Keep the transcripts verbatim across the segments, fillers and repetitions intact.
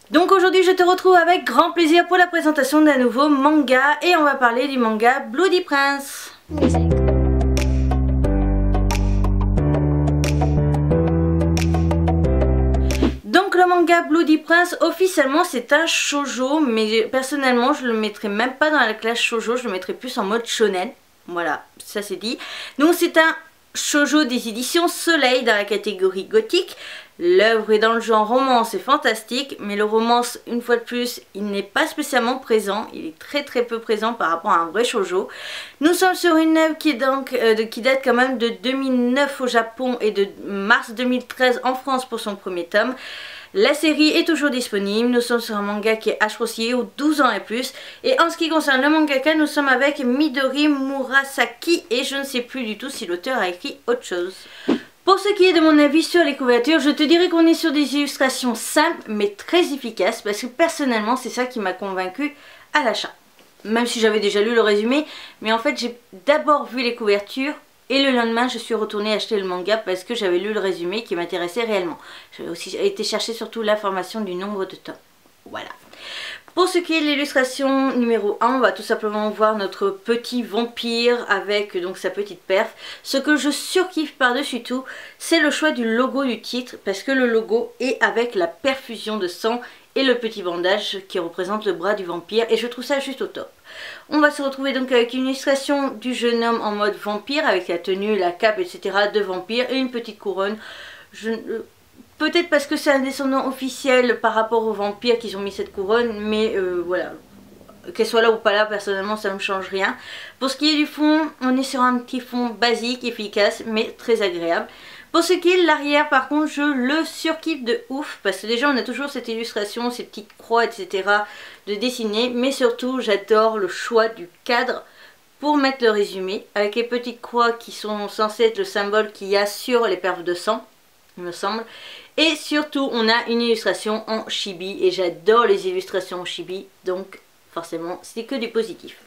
Donc aujourd'hui je te retrouve avec grand plaisir pour la présentation d'un nouveau manga et on va parler du manga Bloody Prince. Donc le manga Bloody Prince officiellement c'est un shoujo, mais personnellement je le mettrais même pas dans la classe shoujo, je le mettrais plus en mode shonen. Voilà, ça c'est dit. Donc c'est un shoujo des éditions Soleil dans la catégorie gothique. L'œuvre est dans le genre romance et fantastique, mais le romance, une fois de plus, il n'est pas spécialement présent. Il est très très peu présent par rapport à un vrai shoujo. Nous sommes sur une œuvre qui, est donc, euh, de, qui date quand même de deux mille neuf au Japon et de mars deux mille treize en France pour son premier tome. La série est toujours disponible, nous sommes sur un manga qui est H-Rossi aux douze ans et plus. Et en ce qui concerne le mangaka, nous sommes avec Midori Murasaki et je ne sais plus du tout si l'auteur a écrit autre chose. Pour ce qui est de mon avis sur les couvertures, je te dirais qu'on est sur des illustrations simples mais très efficaces parce que personnellement c'est ça qui m'a convaincu à l'achat. Même si j'avais déjà lu le résumé, mais en fait j'ai d'abord vu les couvertures et le lendemain je suis retournée acheter le manga parce que j'avais lu le résumé qui m'intéressait réellement. J'avais aussi été chercher surtout l'information du nombre de tomes. Voilà. Pour ce qui est de l'illustration numéro un, on va tout simplement voir notre petit vampire avec donc sa petite perf. Ce que je surkiffe par-dessus tout, c'est le choix du logo du titre parce que le logo est avec la perfusion de sang et le petit bandage qui représente le bras du vampire et je trouve ça juste au top. On va se retrouver donc avec une illustration du jeune homme en mode vampire avec la tenue, la cape, et cetera de vampire et une petite couronne. Je... Peut-être parce que c'est un descendant officiel par rapport aux vampires qu'ils ont mis cette couronne, mais euh, voilà, qu'elle soit là ou pas là, personnellement ça ne me change rien. Pour ce qui est du fond, on est sur un petit fond basique, efficace, mais très agréable. Pour ce qui est de l'arrière, par contre, je le surkiffe de ouf, parce que déjà on a toujours cette illustration, ces petites croix, et cetera de dessiner, mais surtout j'adore le choix du cadre pour mettre le résumé, avec les petites croix qui sont censées être le symbole qu'il y a sur les perfs de sang, il me semble. Et surtout on a une illustration en chibi et j'adore les illustrations en chibi, donc forcément c'est que du positif.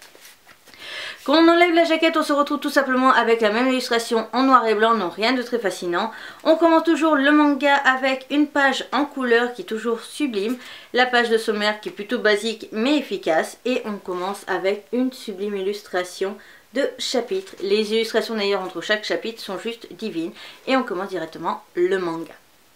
Quand on enlève la jaquette, on se retrouve tout simplement avec la même illustration en noir et blanc, non rien de très fascinant. On commence toujours le manga avec une page en couleur qui est toujours sublime, la page de sommaire qui est plutôt basique mais efficace et on commence avec une sublime illustration de chapitres. Les illustrations d'ailleurs entre chaque chapitre sont juste divines et on commence directement le manga.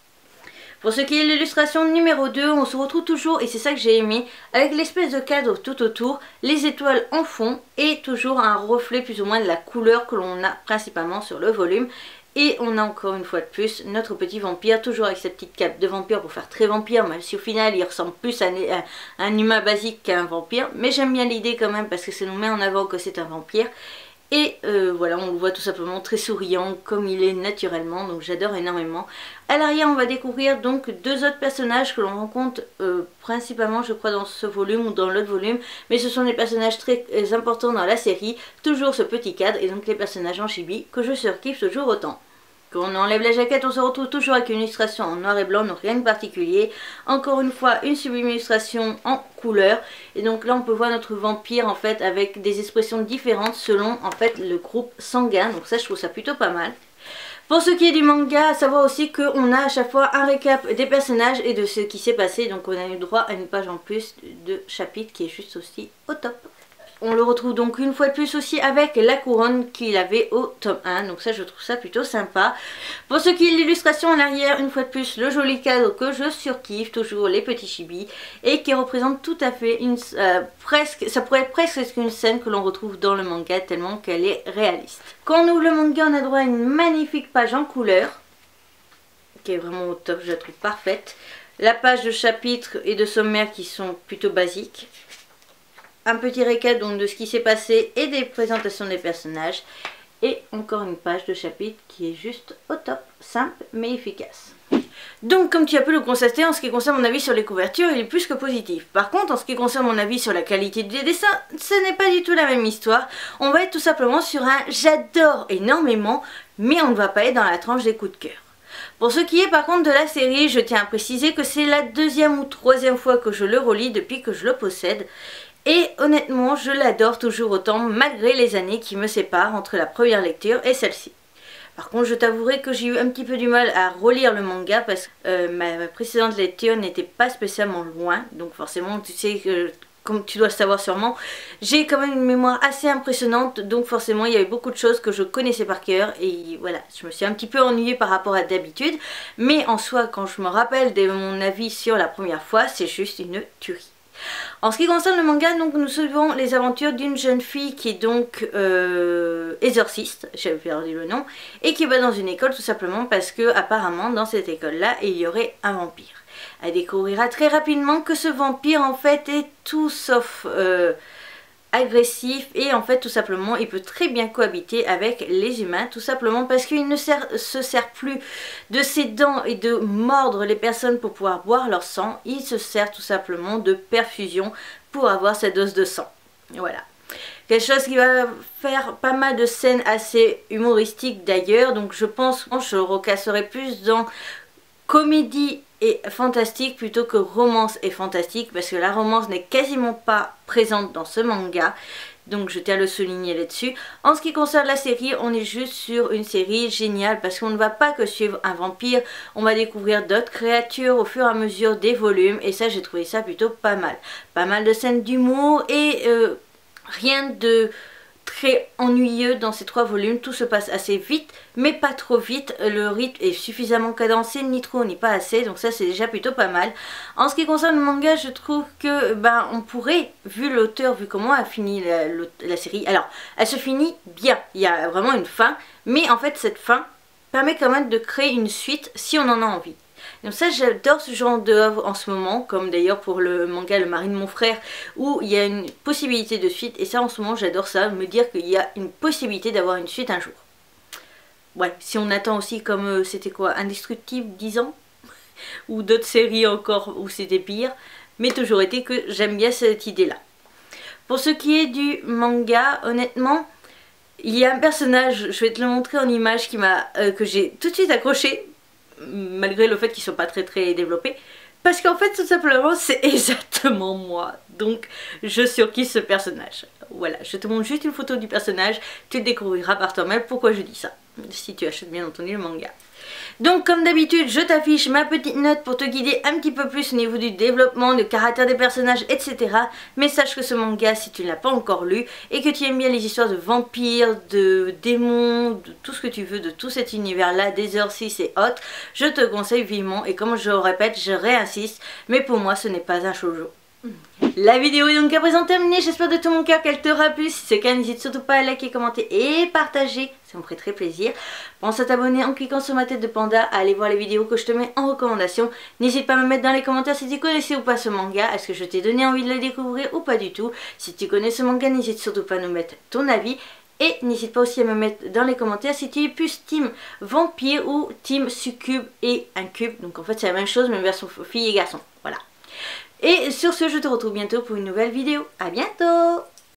Pour ce qui est de l'illustration numéro deux, on se retrouve toujours, et c'est ça que j'ai aimé, avec l'espèce de cadre tout autour, les étoiles en fond et toujours un reflet plus ou moins de la couleur que l'on a principalement sur le volume. Et on a encore une fois de plus notre petit vampire, toujours avec sa petite cape de vampire pour faire très vampire, même si au final il ressemble plus à un, à un humain basique qu'à un vampire. Mais j'aime bien l'idée quand même parce que ça nous met en avant que c'est un vampire. Et euh, voilà, on le voit tout simplement très souriant comme il est naturellement, donc j'adore énormément. À l'arrière, on va découvrir donc deux autres personnages que l'on rencontre euh, principalement, je crois, dans ce volume ou dans l'autre volume. Mais ce sont des personnages très euh, importants dans la série, toujours ce petit cadre, et donc les personnages en chibi que je surkiffe toujours autant. Quand on enlève la jaquette, on se retrouve toujours avec une illustration en noir et blanc, donc rien de particulier. Encore une fois, une sublime illustration en couleur. Et donc là, on peut voir notre vampire en fait avec des expressions différentes selon en fait le groupe sanguin. Donc ça, je trouve ça plutôt pas mal. Pour ce qui est du manga, à savoir aussi qu'on a à chaque fois un récap des personnages et de ce qui s'est passé. Donc on a eu droit à une page en plus de chapitre qui est juste aussi au top. On le retrouve donc une fois de plus aussi avec la couronne qu'il avait au tome un. Donc ça, je trouve ça plutôt sympa. Pour ce qui est de l'illustration en arrière, une fois de plus, le joli cadre que je surkiffe, toujours les petits chibis. Et qui représente tout à fait une... Euh, presque, ça pourrait être presque une scène que l'on retrouve dans le manga tellement qu'elle est réaliste. Quand on ouvre le manga, on a droit à une magnifique page en couleur. Qui est vraiment au top, je la trouve parfaite. La page de chapitre et de sommaire qui sont plutôt basiques. Un petit récap donc de ce qui s'est passé et des présentations des personnages. Et encore une page de chapitre qui est juste au top, simple mais efficace. Donc comme tu as pu le constater, en ce qui concerne mon avis sur les couvertures, il est plus que positif. Par contre, en ce qui concerne mon avis sur la qualité des dessins, ce n'est pas du tout la même histoire. On va être tout simplement sur un j'adore énormément, mais on ne va pas être dans la tranche des coups de cœur. Pour ce qui est par contre de la série, je tiens à préciser que c'est la deuxième ou troisième fois que je le relis depuis que je le possède. Et honnêtement, je l'adore toujours autant malgré les années qui me séparent entre la première lecture et celle-ci. Par contre je t'avouerai que j'ai eu un petit peu du mal à relire le manga parce que euh, ma précédente lecture n'était pas spécialement loin, donc forcément tu sais que, comme tu dois le savoir sûrement, j'ai quand même une mémoire assez impressionnante, donc forcément il y avait beaucoup de choses que je connaissais par cœur et voilà, je me suis un petit peu ennuyée par rapport à d'habitude, mais en soi quand je me rappelle de mon avis sur la première fois, c'est juste une tuerie. En ce qui concerne le manga, donc nous suivons les aventures d'une jeune fille qui est donc euh, exorciste, j'avais perdu le nom, et qui va dans une école tout simplement parce que apparemment dans cette école là il y aurait un vampire. Elle découvrira très rapidement que ce vampire en fait est tout sauf euh, agressif et en fait tout simplement il peut très bien cohabiter avec les humains, tout simplement parce qu'il ne sert, se sert plus de ses dents et de mordre les personnes pour pouvoir boire leur sang, il se sert tout simplement de perfusion pour avoir sa dose de sang. Voilà. Quelque chose qui va faire pas mal de scènes assez humoristiques d'ailleurs, donc je pense que je recasserai plus dans comédie et fantastique plutôt que romance et fantastique, parce que la romance n'est quasiment pas présente dans ce manga, donc je tiens à le souligner là-dessus. En ce qui concerne la série, on est juste sur une série géniale parce qu'on ne va pas que suivre un vampire, on va découvrir d'autres créatures au fur et à mesure des volumes, et ça j'ai trouvé ça plutôt pas mal. Pas mal de scènes d'humour et euh, rien de très ennuyeux dans ces trois volumes, tout se passe assez vite mais pas trop vite, le rythme est suffisamment cadencé, ni trop ni pas assez, donc ça c'est déjà plutôt pas mal. En ce qui concerne le manga, je trouve que ben on pourrait, vu l'auteur, vu comment a fini la, la, la série, alors elle se finit bien, il y a vraiment une fin, mais en fait cette fin permet quand même de créer une suite si on en a envie. Donc ça j'adore ce genre d'œuvre en ce moment, comme d'ailleurs pour le manga Le mari de mon frère où il y a une possibilité de suite, et ça en ce moment j'adore ça, me dire qu'il y a une possibilité d'avoir une suite un jour. Ouais, si on attend aussi comme euh, c'était quoi, Indestructible dix ans ou d'autres séries encore où c'était pire, mais toujours été que j'aime bien cette idée là. Pour ce qui est du manga, honnêtement il y a un personnage, je vais te le montrer en image, qui m'a euh, que j'ai tout de suite accroché, malgré le fait qu'ils ne sont pas très très développés, parce qu'en fait tout simplement c'est exactement moi, donc je surkiffe ce personnage. Voilà, je te montre juste une photo du personnage, tu le découvriras par toi-même pourquoi je dis ça, si tu achètes bien entendu le manga. Donc comme d'habitude je t'affiche ma petite note pour te guider un petit peu plus au niveau du développement, du caractère des personnages, et cetera. Mais sache que ce manga, si tu ne l'as pas encore lu et que tu aimes bien les histoires de vampires, de démons, de tout ce que tu veux, de tout cet univers là, d'exorcistes et autres, je te conseille vivement, et comme je le répète, je réinsiste, mais pour moi ce n'est pas un shoujo. La vidéo est donc à présent terminée, j'espère de tout mon cœur qu'elle t'aura plu. Si c'est le cas, n'hésite surtout pas à liker, commenter et partager, ça me ferait très plaisir. Pense à t'abonner en cliquant sur ma tête de panda, à aller voir les vidéos que je te mets en recommandation. N'hésite pas à me mettre dans les commentaires si tu connaissais ou pas ce manga, est-ce que je t'ai donné envie de le découvrir ou pas du tout. Si tu connais ce manga, n'hésite surtout pas à nous mettre ton avis. Et n'hésite pas aussi à me mettre dans les commentaires si tu es plus team vampire ou team succube et incube. Donc en fait c'est la même chose mais version fille et garçon, voilà. Et sur ce, je te retrouve bientôt pour une nouvelle vidéo. À bientôt!